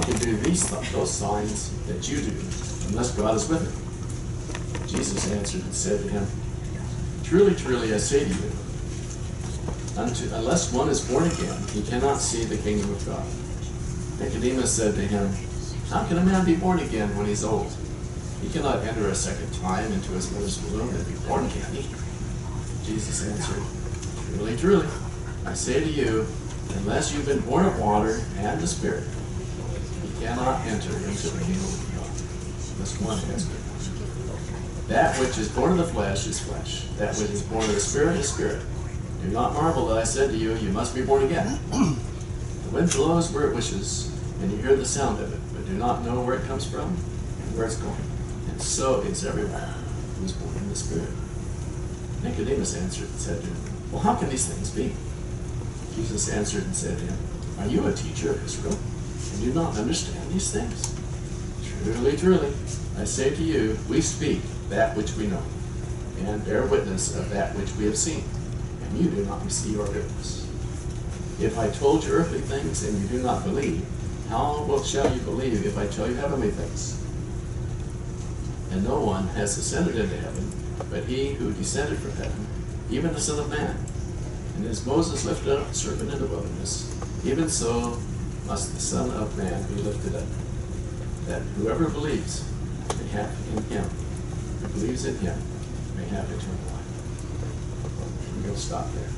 can do those signs that you do, unless God is with him. Jesus answered and said to him, Truly, truly, I say to you, unless one is born again, he cannot see the kingdom of God. Nicodemus said to him, How can a man be born again when he's old? He cannot enter a second time into his mother's womb and be born again. Jesus answered, Truly, truly, I say to you, unless you've been born of water and the Spirit, you cannot enter into the kingdom of God. Unless one has been. That which is born of the flesh is flesh. That which is born of the Spirit is spirit. Do not marvel that I said to you, you must be born again. The wind blows where it wishes, and you hear the sound of it, but do not know where it comes from and where it's going. And so is everyone who is born in the Spirit. Nicodemus answered and said to him, Well, how can these things be? Jesus answered and said to him, Are you a teacher of Israel, and do not understand these things? Truly, truly, I say to you, we speak that which we know, and bear witness of that which we have seen, and you do not receive our witness. If I told you earthly things and you do not believe, how shall you believe if I tell you heavenly things? And no one has ascended into heaven, but he who descended from heaven, even the Son of Man. And as Moses lifted up the serpent in the wilderness, even so must the Son of Man be lifted up, that whoever believes may have in him, who believes in him, may have eternal life. I'm going to stop there.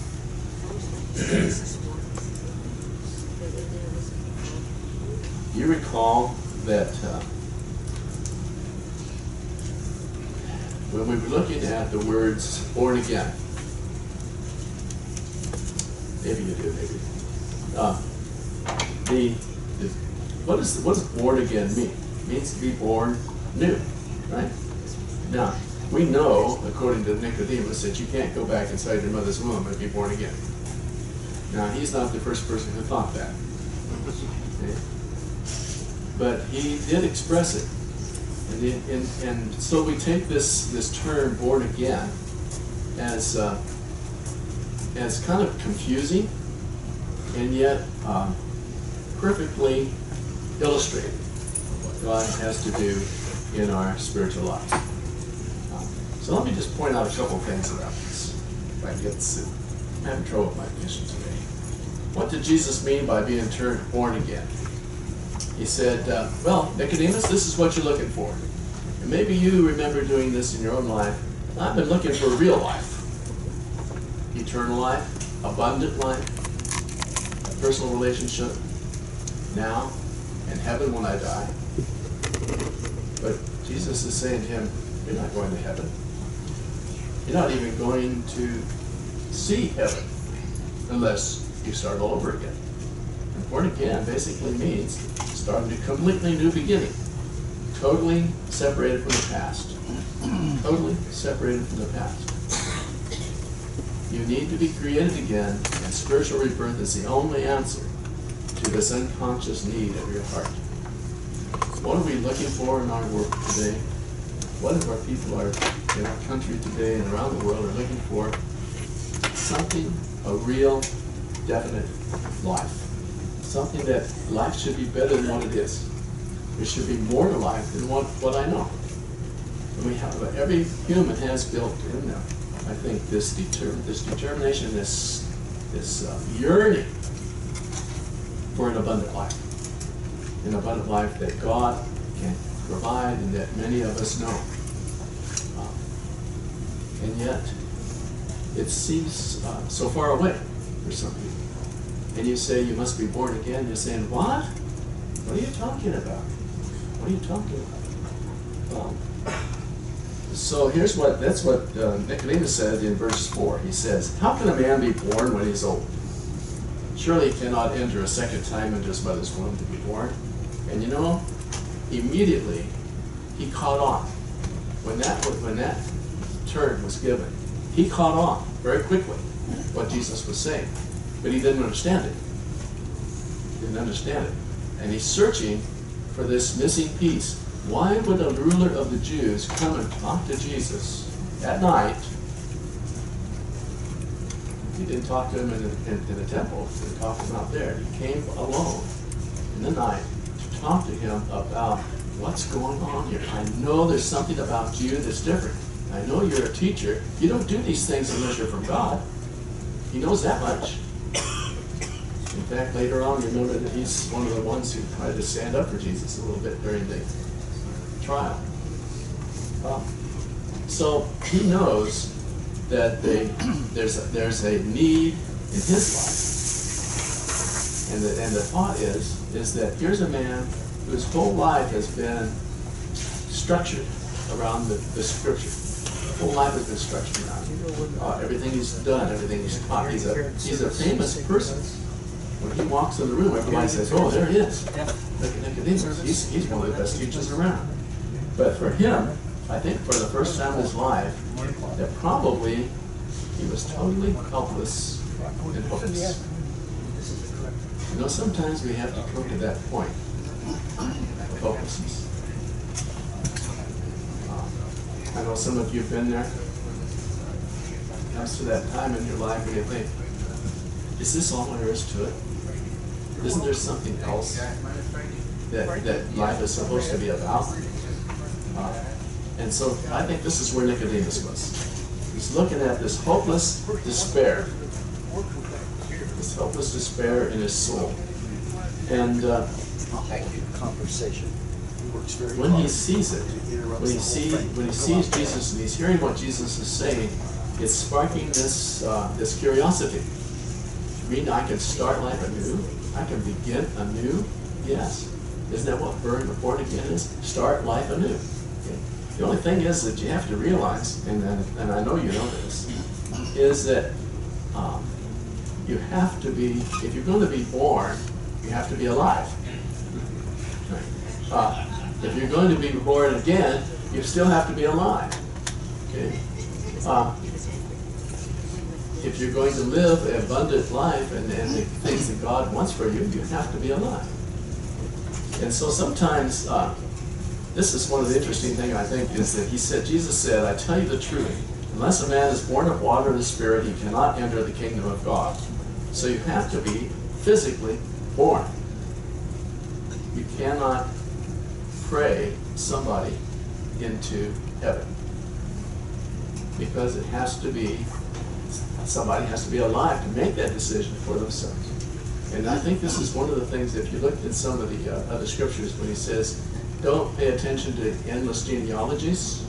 You recall that when we were looking at the words born again, maybe you do, maybe. What does born again mean? It means to be born new, right? Now, we know, according to Nicodemus, that you can't go back inside your mother's womb and be born again. Now, he's not the first person who thought that. Okay? But he did express it. And so we take this term, born again, as kind of confusing, and yet perfectly illustrating what God has to do in our spiritual life. So let me just point out a couple of things about this. If I get I'm having trouble with my vision today. What did Jesus mean by being born again? He said, well, Nicodemus, this is what you're looking for. And maybe you remember doing this in your own life. I've been looking for real life. Eternal life, abundant life, a personal relationship, now, and heaven when I die. But Jesus is saying to him, you're not going to heaven. You're not even going to see heaven unless you start all over again. And born again basically means starting a completely new beginning. Totally separated from the past. Totally separated from the past. You need to be created again, and spiritual rebirth is the only answer to this unconscious need of your heart. What are we looking for in our work today? What if our people are in our country today and around the world are looking for something, a real, definite life? Something that life should be better than what it is. There should be more to life than what I know. And we have, every human has built in them, I think, this determination, this yearning for an abundant life. An abundant life that God can provide and that many of us know. And yet, it seems so far away for some people. And you say you must be born again. You're saying, what? What are you talking about? What are you talking about? So that's what Nicodemus said in verse 4. He says, how can a man be born when he's old? Surely he cannot enter a second time into his mother's womb to be born. And you know, immediately he caught on. When that term was given, he caught on very quickly what Jesus was saying. But he didn't understand it. Didn't understand it. And he's searching for this missing piece. Why would a ruler of the Jews come and talk to Jesus at night? He didn't talk to him in the temple. He talked to him out there. He came alone in the night to talk to him about what's going on here. I know there's something about you that's different. I know you're a teacher. You don't do these things unless you're from God. He knows that much. In fact, later on, you remember that he's one of the ones who tried to stand up for Jesus a little bit during the trial. So he knows that there's a need in his life. And the thought is that here's a man whose whole life has been structured around the scripture. His whole life has been structured around everything he's done, everything he's taught. He's a famous person. When he walks in the room, everybody says, "Oh, there he is. Look at Nicodemus. He's one of the best teachers around." But for him, I think for the first time in his life, that probably he was totally helpless and hopeless. You know, sometimes we have to come to that point of hopelessness. I know some of you have been there. It comes to that time in your life where you think, is this all there is to it? Isn't there something else that life is supposed to be about? And so I think this is where Nicodemus was. He's looking at this hopeless despair. This hopeless despair in his soul. And when he sees it, when he sees Jesus and he's hearing what Jesus is saying, it's sparking this curiosity. You mean I can start life anew? I can begin anew? Yes. Isn't that what born again is? Start life anew. Okay. The only thing is that you have to realize, and I know you know this, is that you have to be, if you're going to be born, you have to be alive. If you're going to be born again, you still have to be alive. Okay? If you're going to live an abundant life and the things that God wants for you, you have to be alive. And so sometimes, this is one of the interesting things I think is that Jesus said, I tell you the truth, unless a man is born of water and the Spirit, he cannot enter the kingdom of God. So you have to be physically born. You cannot pray somebody into heaven. Because it has to be, somebody has to be alive to make that decision for themselves. And I think this is one of the things, if you looked at some of the other scriptures, when he says, don't pay attention to endless genealogies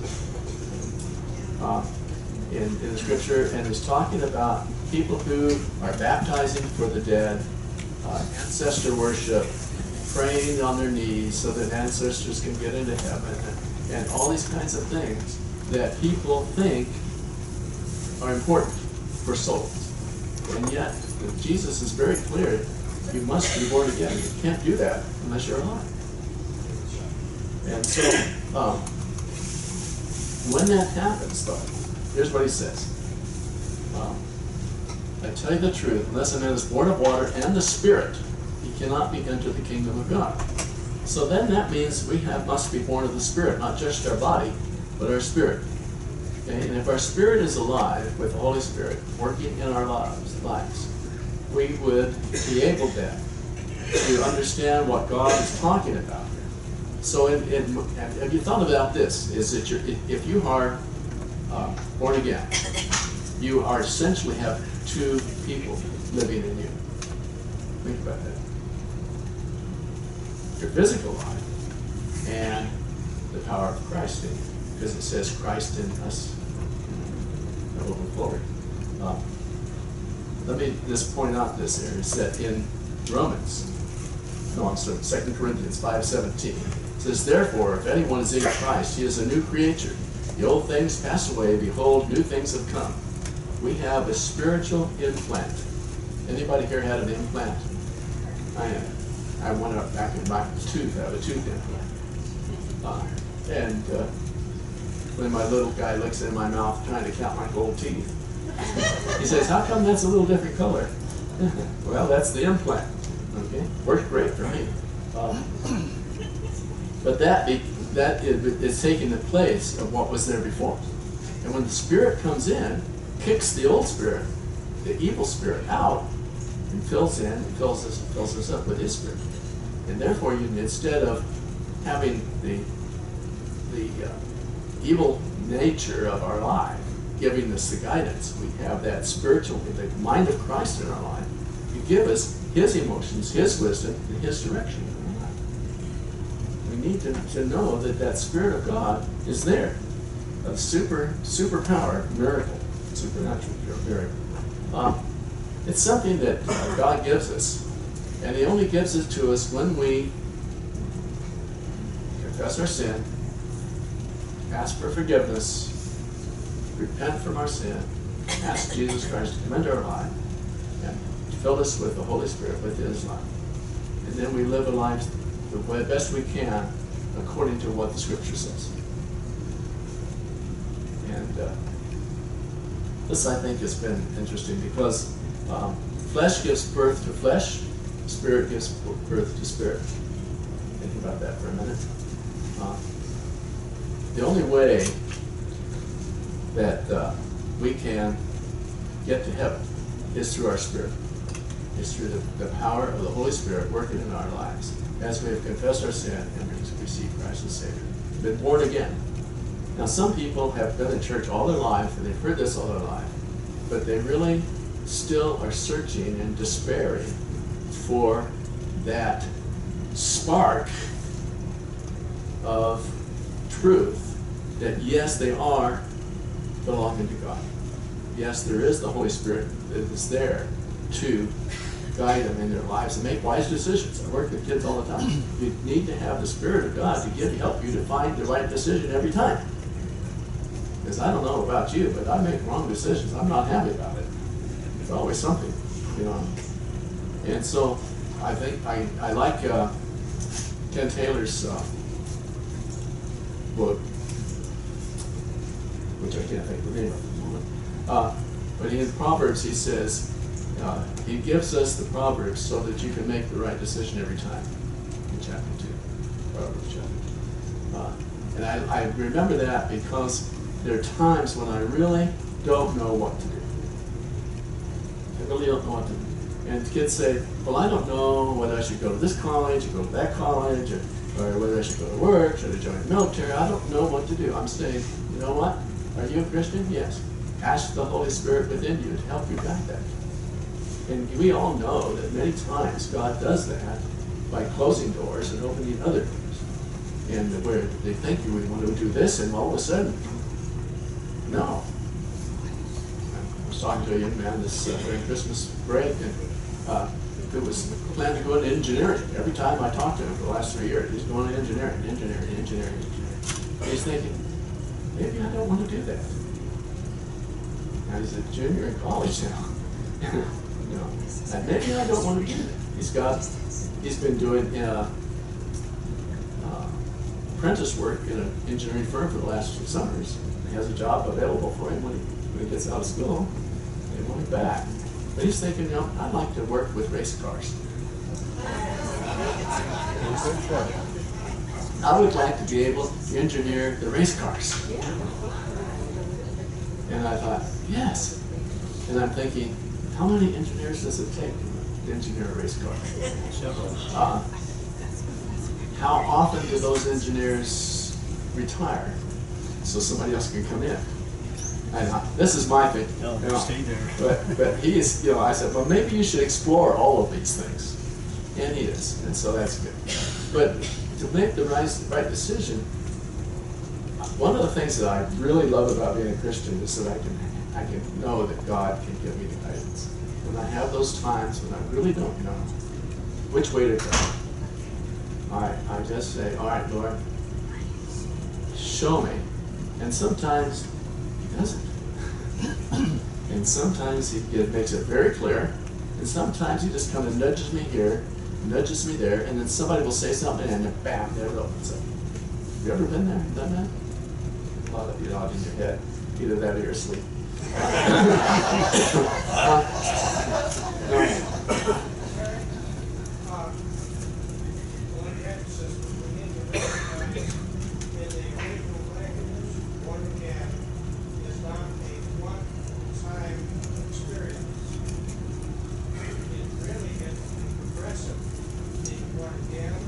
in the scripture, and he's talking about people who are baptizing for the dead, ancestor worship, praying on their knees so that ancestors can get into heaven, and all these kinds of things that people think are important for souls. And yet, Jesus is very clear, you must be born again. You can't do that unless you're alive. And so, when that happens, though, here's what he says. I tell you the truth, unless a man is born of water and the Spirit, he cannot be into the kingdom of God. So then that means we must be born of the Spirit, not just our body, but our spirit. Okay? And if our spirit is alive with the Holy Spirit working in our lives, we would be able then to understand what God is talking about. So have you thought about this? Is that if you are born again, you are essentially have two people living in you. Think about that. Your physical life and the power of Christ in you. Because it says Christ in us. The hope of glory. Let me just point out this here. It's that in Romans, 2 Corinthians 5:17, it says, therefore, if anyone is in Christ, he is a new creature. The old things pass away, behold, new things have come. We have a spiritual implant. Anybody here had an implant? I have. I went up back in my tooth, I have a tooth implant. When my little guy looks in my mouth trying to count my gold teeth, he says, how come that's a little different color? Well, that's the implant. Okay, worked great for me. But that is taking the place of what was there before. And when the Spirit comes in, kicks the old spirit, the evil spirit, out, and fills us up with His Spirit. And therefore, instead of having the evil nature of our life giving us the guidance, we have that spiritual, the mind of Christ in our life. He give us His emotions, His wisdom, and His direction in our life. We need to know that that Spirit of God is there. A superpower, miracle, supernatural miracle. It's something that God gives us, and He only gives it to us when we confess our sin, ask for forgiveness, repent from our sin, ask Jesus Christ to come into our life, and fill us with the Holy Spirit, with His life. And then we live a life the best we can according to what the Scripture says. And this, I think, has been interesting because flesh gives birth to flesh, spirit gives birth to spirit. Think about that for a minute. The only way that we can get to heaven is through our spirit. It's through the power of the Holy Spirit working in our lives as we have confessed our sin and received Christ as Savior. Been born again. Now, some people have been in church all their life and they've heard this all their life, but they really still are searching and despairing for that spark of truth that yes, they are belonging to God. Yes, there is the Holy Spirit that is there to guide them in their lives and make wise decisions. I work with kids all the time. You need to have the Spirit of God to help you to find the right decision every time. Because I don't know about you, but I make wrong decisions. I'm not happy about it. It's always something, you know. And so I think I like Ken Taylor's book, which I can't think of the name of at the moment. But in Proverbs, he says, he gives us the Proverbs so that you can make the right decision every time. In chapter 2, Proverbs chapter 2. And I remember that because there are times when I really don't know what to do. I really don't know what to do. And kids say, well, I don't know whether I should go to this college or go to that college, or whether I should go to work, should I join the military. I don't know what to do. I'm saying, you know what? Are you a Christian? Yes. Ask the Holy Spirit within you to help you guide that. And we all know that many times God does that by closing doors and opening other doors. And where they think you would want to do this, and all of a sudden, no. I was talking to a young man this during Christmas break, and who was planning to go into engineering. Every time I talked to him for the last 3 years, he's going to engineering. And he's thinking, maybe I don't want to do that. Now he's a junior in college now. You know, and maybe I don't want to do that. He's been doing apprentice work in an engineering firm for the last 2 summers. He has a job available for him when he gets out of school. They want him back. But he's thinking, you know, I'd like to work with race cars. I would like to be able to engineer the race cars. And I thought, yes. And I'm thinking, how many engineers does it take to engineer a race car? How often do those engineers retire so somebody else can come in? And this is my thing. No, stay there. But he is, you know, I said, well, maybe you should explore all of these things. And he is, and so that's good. But to make the right decision, one of the things that I really love about being a Christian is that I can know that God can give me the guidance. When I have those times when I really don't know which way to go, I just say, all right, Lord, show me. And sometimes He doesn't. And sometimes He makes it very clear. And sometimes He just kind of nudges me here, nudges me there, and then somebody will say something, and then bam, there it opens up. Have you ever been there? Done that? A lot of you nodding your head. Either that or you're asleep. Again,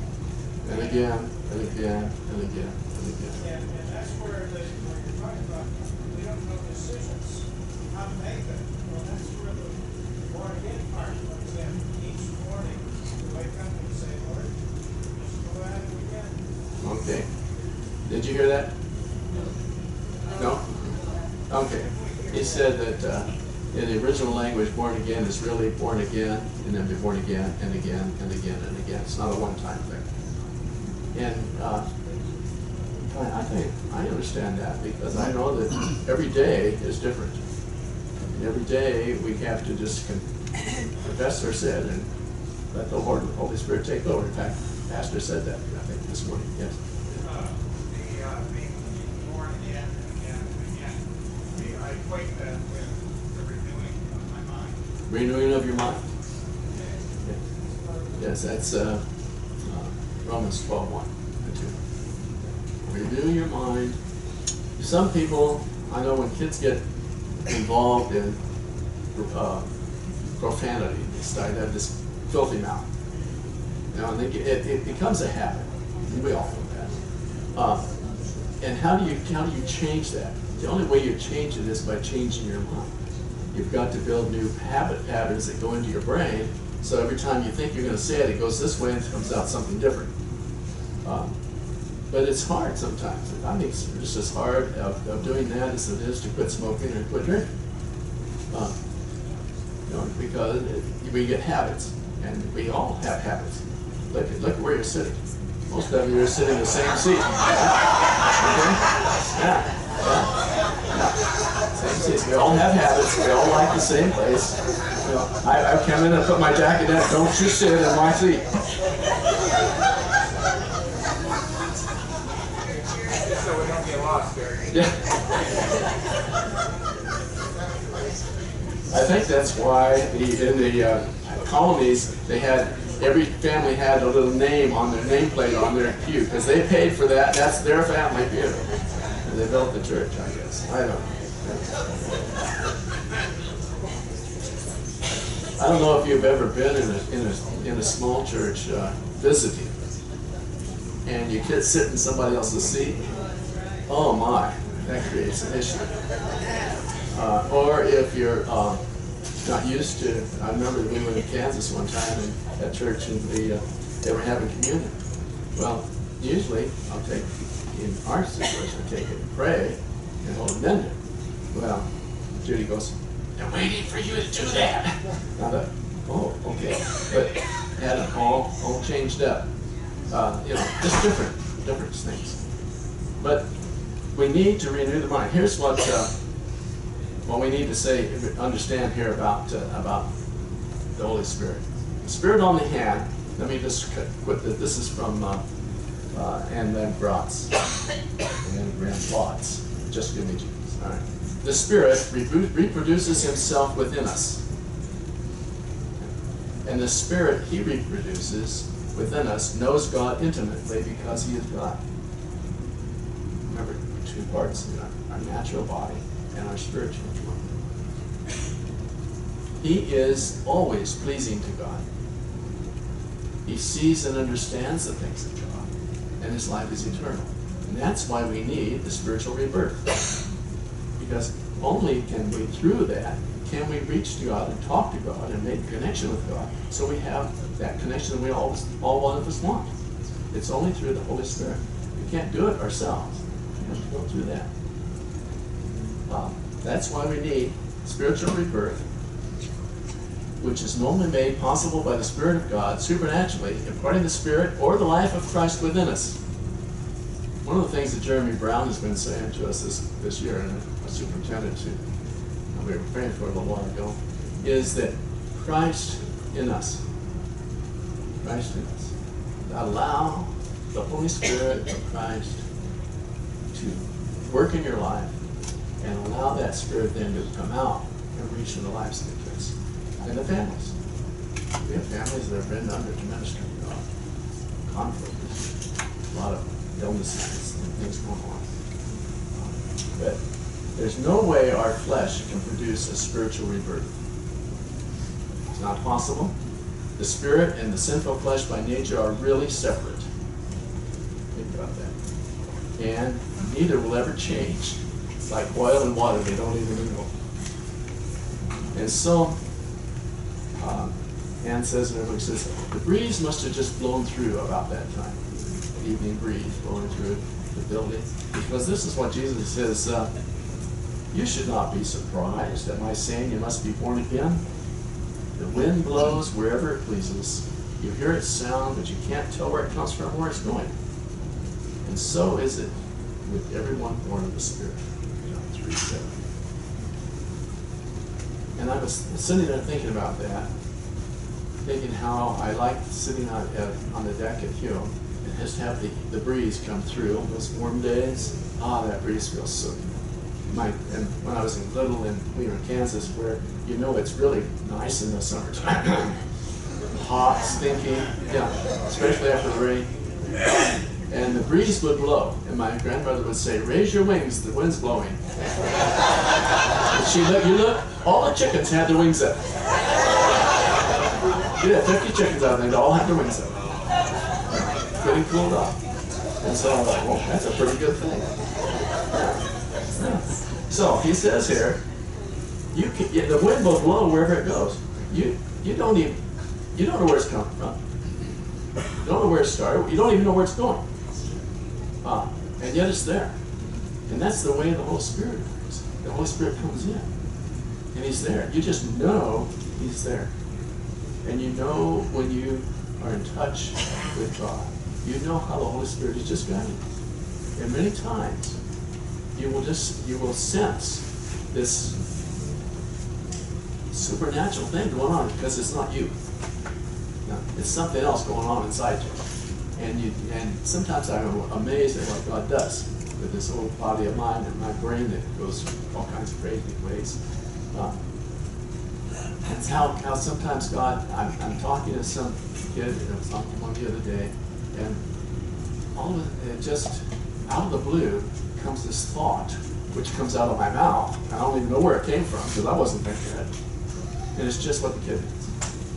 again, and again, and again, and again. And that's where you're talking about, we don't know decisions, how to make them. Well, that's where the born again part comes in. Each morning, you wake up and say, Lord, just go at it again. Okay. Did you hear that? No? Okay. He said that in the original language, born again is really born again, and then be born again, and again, and again, and again. It's not a one-time thing. And I think I understand that because I know that every day is different. And every day we have to just confess our sin and let the Lord and the Holy Spirit take over. In fact, Pastor said that, I think, this morning. Yes. Being born again and again and again. I equate that with the renewing of my mind. Renewing of your mind. Yes, that's Romans 12:1 and 2. Renew your mind. Some people, I know when kids get involved in profanity, they start to have this filthy mouth. You know, and it becomes a habit. We all know that. And how do you change that? The only way you change it is by changing your mind. You've got to build new habit patterns that go into your brain, so every time you think you're going to say it, it goes this way and it comes out something different. But it's hard sometimes. I mean, it's just as hard of doing that as it is to quit smoking or quit drinking. You know, because we get habits, and we all have habits. Look at where you're sitting. Most of you are sitting in the same seat. Okay? Yeah. Same seats. We all have habits. We all like the same place. You know, I come in and put my jacket in. Don't you sit in my seat. So we don't get lost there. Yeah. I think that's why in the colonies they had every family had a little name on their nameplate on their pew because they paid for that. That's their family pew. And they built the church, I guess. I don't know. I don't know if you've ever been in a small church visiting, and you could sit in somebody else's seat. Oh my, that creates an issue. Or if you're not used to, I remember we went to Kansas one time and at church and they were having communion. Well, usually I'll take, in our situation, I take it and pray and hold a bender. Well, Judy goes, "They're waiting for you to do that." I thought, oh, okay. But had it all changed up. You know, just different things. But we need to renew the mind. Here's what we need to say, understand here about the Holy Spirit. The Spirit on the hand. Let me just quit this. This is from Anne Lambrotz. Just give me Jesus. All right. The Spirit reproduces Himself within us, and the Spirit He reproduces within us knows God intimately because He is God. Remember, two parts: our natural body and our spiritual one. He is always pleasing to God. He sees and understands the things of God, and His life is eternal. And that's why we need the spiritual rebirth. Because only can we, through that, can we reach to God and talk to God and make a connection with God. So we have that connection that we all one of us want. It's only through the Holy Spirit. We can't do it ourselves. We have to go through that. That's why we need spiritual rebirth, which is normally made possible by the Spirit of God supernaturally, imparting the Spirit or the life of Christ within us. One of the things that Jeremy Brown has been saying to us this year, and a superintendent who we were praying for a little while ago, is that Christ in us. Christ in us. Allow the Holy Spirit of Christ to work in your life, and allow that Spirit then to come out and reach in the lives of the kids and the families. We have families that have been under tremendous conflict, a lot of illnesses and things going on. But there's no way our flesh can produce a spiritual rebirth. It's not possible. The spirit and the sinful flesh by nature are really separate. about that. And neither will ever change. It's like oil and water, they don't even mingle. And so, Anne says in her book, says, the breeze must have just blown through about that time. The evening breeze blowing through the building. Because this is what Jesus says, you should not be surprised at my saying you must be born again. The wind blows wherever it pleases. You hear its sound, but you can't tell where it comes from or where it's going. And so is it with everyone born of the Spirit. John 3:7. And I was sitting there thinking about that, thinking how I liked sitting on the deck at Hume and just have the breeze come through on those warm days. That breeze feels so good. And when I was in Little and we were in Kansas, where you know it's really nice in the summertime. Hot, stinky, yeah, especially after the rain. And the breeze would blow, and my grandmother would say, raise your wings, the wind's blowing. And you look, all the chickens had their wings up. You had 50 chickens out there, they all had their wings up. Getting cooled off. And so I was like, well, that's a pretty good thing. So he says here, the wind will blow wherever it goes. You don't know where it's coming from. You don't know where it started. You don't even know where it's going. And yet it's there. And that's the way the Holy Spirit works. The Holy Spirit comes in. And he's there. You just know he's there. And you know when you are in touch with God. You know how the Holy Spirit is just guiding you. And many times you will sense this supernatural thing going on because it's not you. No, it's something else going on inside you. And sometimes I'm amazed at what God does with this old body of mine and my brain that goes all kinds of crazy ways. It's how sometimes God, I'm talking to some kid, I was talking to one the other day, and all of it just out of the blue comes this thought, which comes out of my mouth. I don't even know where it came from because I wasn't thinking it. And it's just what the kid is.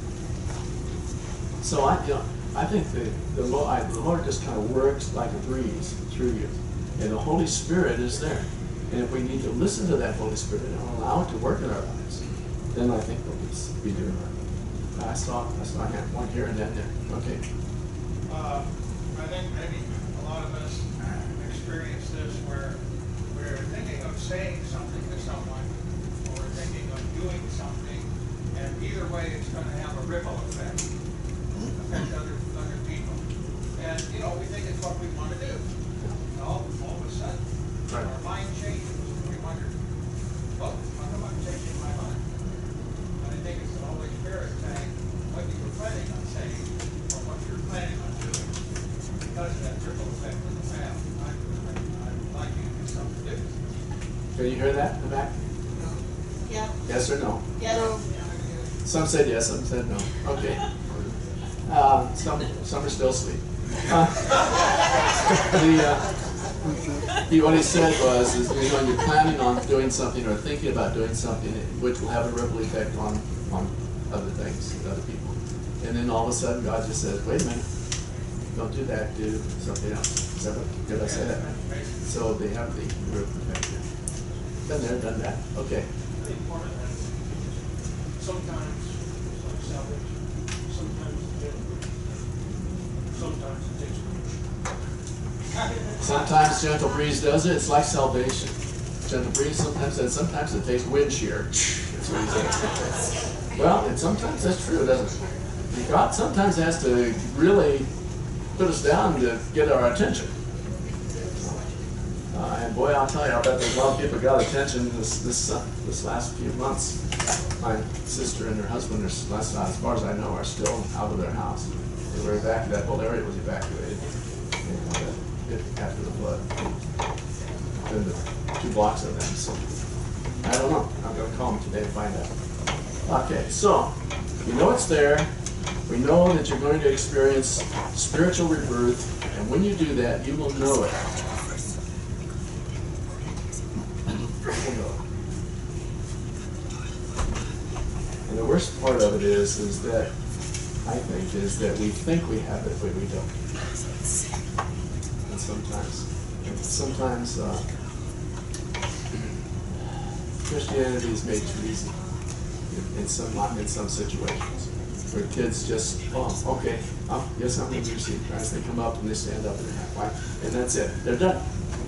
So I think the Lord just kind of works like a breeze through you. And the Holy Spirit is there. And if we need to listen to that Holy Spirit and allow it to work in our lives, then I think we'll be doing right. I saw I had one here and then there. Okay. I think maybe a lot of us experience this where we're thinking of saying something to someone, or we're thinking of doing something, and either way it's going to have a ripple effect, affect other people. And, we think it's what we want to do. And all of a sudden, our mind changes, and we wonder, how come I'm changing my mind? And I think it's the Holy Spirit saying what you were planning on saying, or what you're planning on doing, because of that ripple effect in the past. I'd like you to do something different. Can you hear that in the back? Yeah. Yes or no? Yes. Some said yes, some said no. Okay. Some are still asleep. What he said was, when you're planning on doing something or thinking about doing something, which will have a ripple effect on other things, other people. And then all of a sudden, God just says, wait a minute, don't do that, do something else. Is that what, did I say that? So they have the ripple effect. Been there, done that. Okay. I think part of that is sometimes it's like salvation, sometimes it's gentle, sometimes it takes Sometimes gentle breeze does it. It's like salvation. Gentle breeze sometimes does. Sometimes it takes wind shear. That's what he says. Well, and sometimes that's true, doesn't it? God sometimes has to really put us down to get our attention. And boy, I'll tell you, I bet there's a lot of people got attention this last few months. My sister and her husband, as far as I know, are still out of their house. They were evacuated. That whole area was evacuated after the flood. Then the 2 blocks of them. So I don't know. I'm going to call them today to find out. Okay, so we know it's there. We know that you're going to experience spiritual rebirth, and when you do that, you will know it. And the worst part of it is that I think is that we think we have it, but we don't. And so sometimes Christianity is made too easy in some situations, where kids just, oh, okay, yes, I'm going to receive Christ. They come up and they stand up and they have life, and that's it. They're done.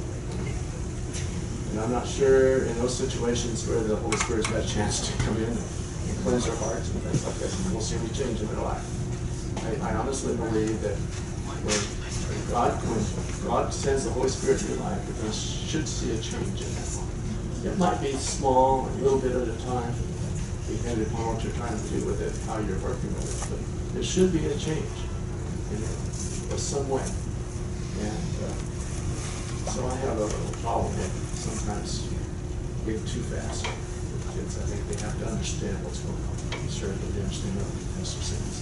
And I'm not sure in those situations where the Holy Spirit's got a chance to come in and cleanse their hearts and things like that, and we'll see any change in their life. I honestly believe that when God sends the Holy Spirit to your life, you should see a change in that life. It might be small, a little bit at a time, depending upon what you're trying to do with it, how you're working with it. But there should be a change in it in some way. And so I have a little problem with sometimes being too fast with kids. I think they have to understand what's going on. I'm sure that they understand other professor things.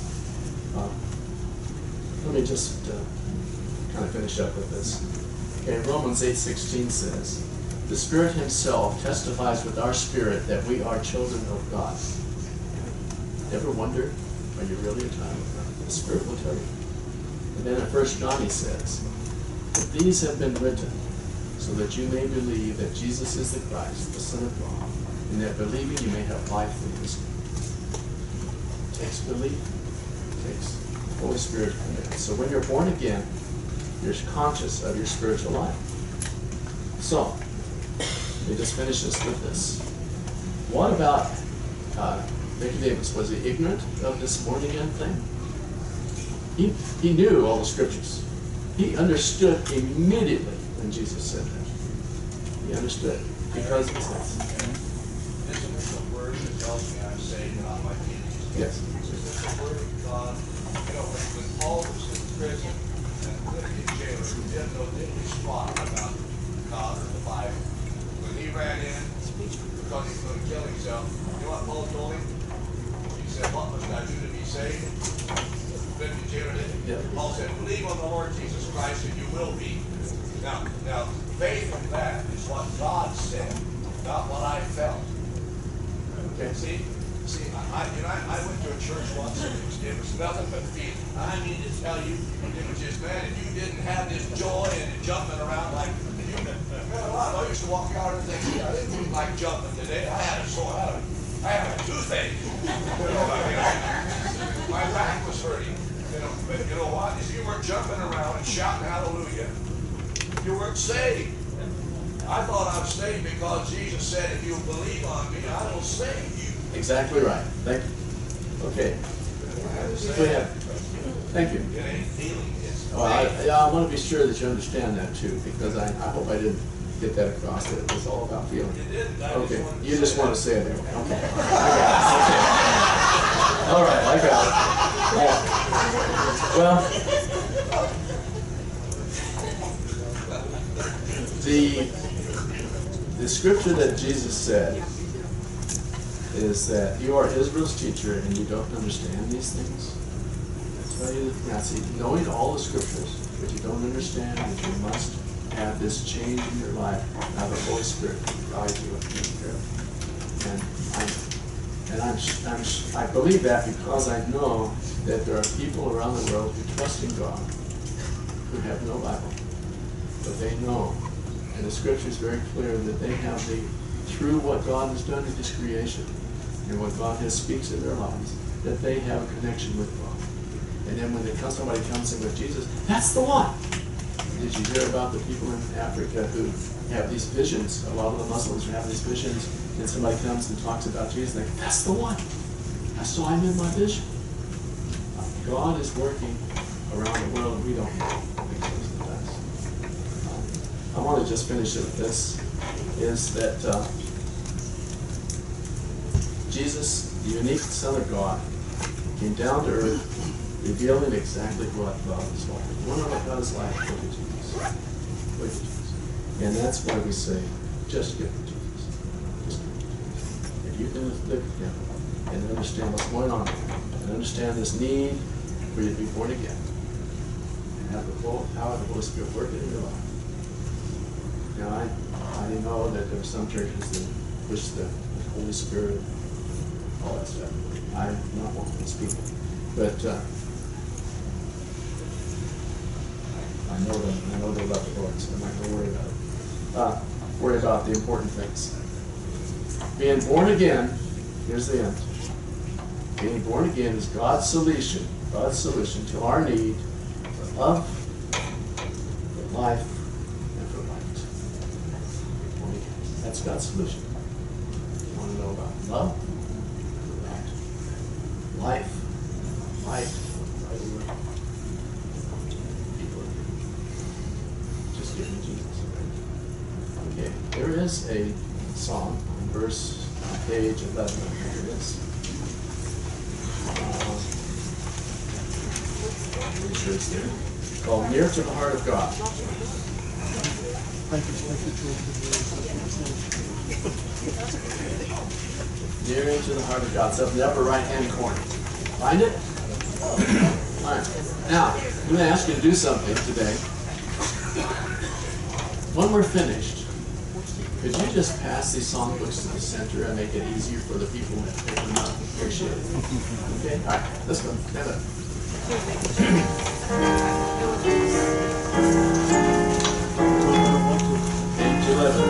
Let me just kind of finish up with this. Okay, Romans 8:16 says, "The Spirit Himself testifies with our spirit that we are children of God." Ever wonder, are you really a child of God? The Spirit will tell you. And then at 1 John he says, "But these have been written so that you may believe that Jesus is the Christ, the Son of God, and that believing you may have life in His name." It takes belief. It takes the Holy Spirit to come in. So when you're born again, you're conscious of your spiritual life. So, let me just finish this with this. What about Nicodemus? Was he ignorant of this born again thing? He knew all the scriptures. He understood immediately when Jesus said that. He understood because he says. Isn't this the word that tells me I'm saved and on my feet? Yes. Is this the word of God? You know, when Paul was in prison and the jailer who didn't know diddly squat about God or the Bible, when he ran in because he was going to kill himself, you know what Paul told him? He said, "What must I do to be saved?" Then the jailer did. Yeah. Paul said, "Believe on the Lord Jesus Christ and you will be." Now, faith in that is what God said, not what I felt. Okay. See, I went to a church once and it was nothing but feeling. I need to tell you, it was just, man, if you didn't have this joy and jumping around like you, man, I used to walk out and think, I didn't feel like jumping today. I had a toothache. My back was hurting. But you know what? If you weren't jumping around and shouting hallelujah, you weren't saved. I thought I was saved because Jesus said, if you believe on me, I will save you. Exactly right. Thank you. Okay. Go ahead. Thank you. It ain't feeling, it's faith. I want to be sure that you understand that too, because I hope I didn't get that across, that it was all about feeling. You didn't. Okay. You just want to say it anyway. Okay. I got it. Okay. All right. I got it. Yeah. Well, the scripture that Jesus said is that you are Israel's teacher and you don't understand these things. I tell you that, see, knowing all the scriptures, but you don't understand that you must have this change in your life. Now the Holy Spirit can guide you and take care of you. And I believe that because I know that there are people around the world who trust in God, who have no Bible, but they know. And the scripture is very clear that they have through what God has done in His creation and what God has speaks in their lives, that they have a connection with God. And then when somebody comes in with Jesus, that's the one. Did you hear about the people in Africa who have these visions? A lot of the Muslims have these visions, and somebody comes and talks about Jesus, and they go, that's the one. I saw Him in my vision. God is working around the world, and we don't know. I want to just finish it with this, is that Jesus, the unique Son of God, came down to earth, revealing exactly what God is like. We want to know what God is like, look at Jesus. Look at Jesus. And that's why we say, just get to Jesus. Just get to Jesus. If you can live with Him and understand what's going on and understand this need for you to be born again and have the full power of the Holy Spirit working in your life. Now, I know that there are some churches that push the Holy Spirit, all that stuff. I'm not one of those people. But I I know them. I know they love the Lord, so I'm not going to worry about it. Worry about the important things. Being born again, here's the end. Being born again is God's solution to our need for love, for life, and for light. Born again. That's God's solution. You want to know about love, life, light, people. Just give me Jesus. Okay, there is a song on page 11. Here it is. Pretty sure it's there. Called Near to the Heart of God. Near to the Heart of God. It's up in the upper right-hand corner. Find it? All right. Now, I'm going to ask you to do something today. When we're finished, could you just pass these songbooks to the center and make it easier for the people who pick them up? Appreciate it. Okay? All right. Let's go. Stand up. Page 11.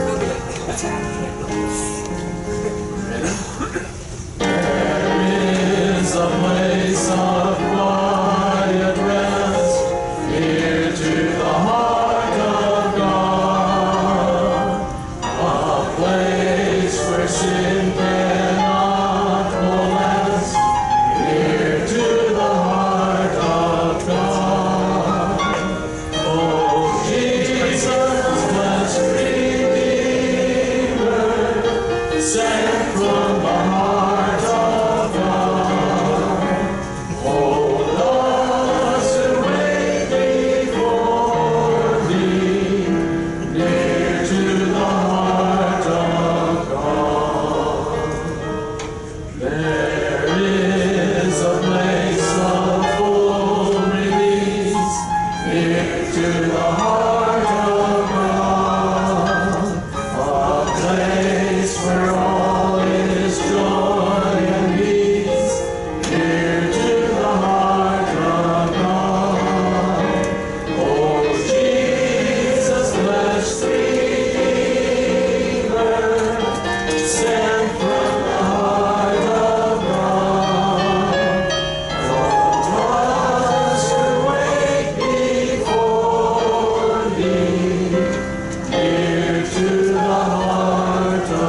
Ready? There is a place of quiet rest near to the heart of God, a place where sin cannot molest, near to the heart of God. Oh, Jesus, blessed Redeemer, sent from the heart of God. Hold us and wait before thee, near to the heart of God. There is a place of full release, near to the heart of God, a place where all is joy and peace, near to the heart of God. Oh, Jesus, blessed Redeemer, sent from the heart of God, hold us to wait before thee, near to the heart of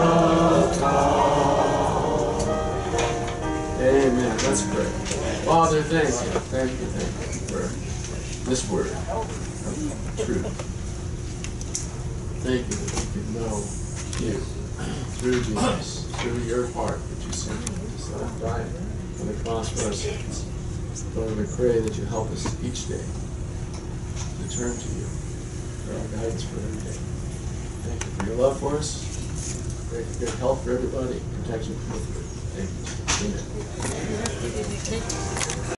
God. Amen. Let's pray. Father, thank you for this word of truth. Thank you that we can know you through Jesus, through your heart that you sent him to die on the cross for our sins. Lord, we pray that you help us each day to turn to you for our guidance for every day. Thank you for your love for us. Pray for good health for everybody, protection from the Thank you. Amen.